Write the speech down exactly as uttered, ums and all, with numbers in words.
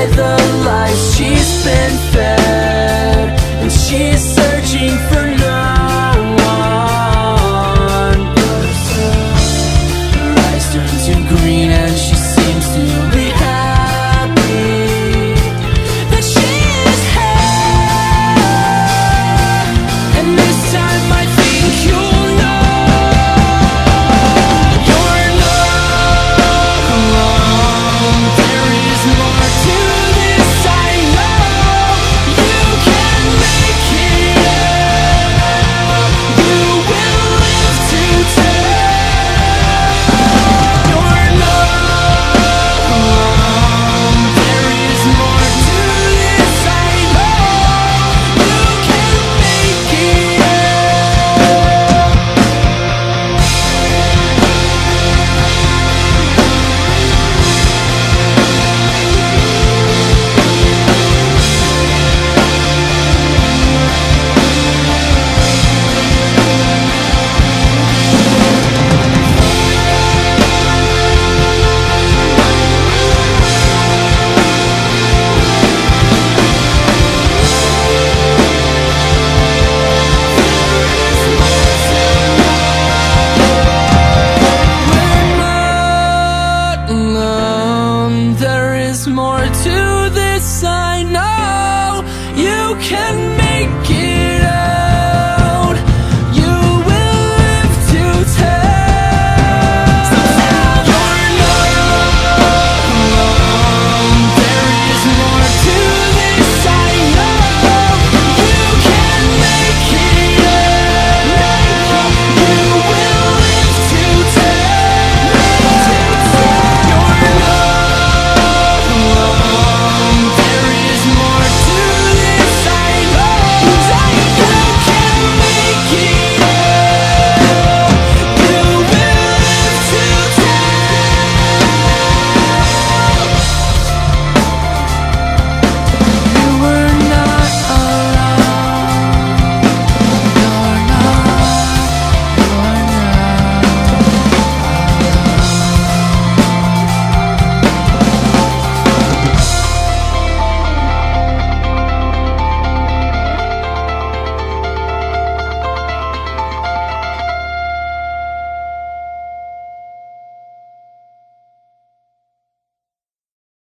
by the lies she's been fed, and she's searching for no one. Her eyes turn to green and she seems to be happy that she is here. And this time I think you'll know you're not alone. There is more to this, I know. You can make it out. You will live to tell. You're not alone. There is more to this, I know. You can make it out. Alone, there is more to this, I know. You can make